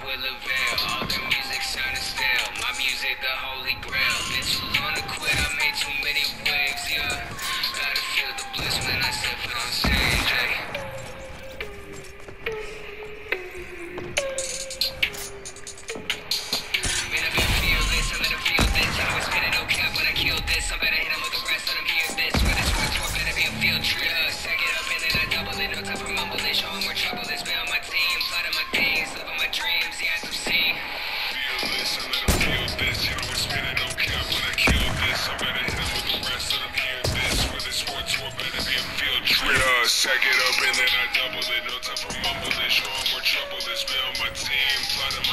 with Lavelle. All their music sounded stale. My music, the holy grail. Bitch, you wanna quit? I made too many waves, yeah. Gotta feel the bliss when I step foot on stage, hey. Man, I better feel this, I better feel this. You know I spit it, no cap when I kill this. I better hit him with the rest, let him hear this. For this one tour, better be a field trip. Stack it up and then I double it. No time for mumbling, show him where trouble is. Been on my team, plotting my things, living my dreams, yeah, as I'm seeing. Feel this, I let him feel this. You know I spit it, no cap when I kill this. I better hit him with the rest, let him hear this. For this one tour, better be a field trip. Stack it up and then I double it. No time for mumbling, show him where trouble is. Been on my team, plotting my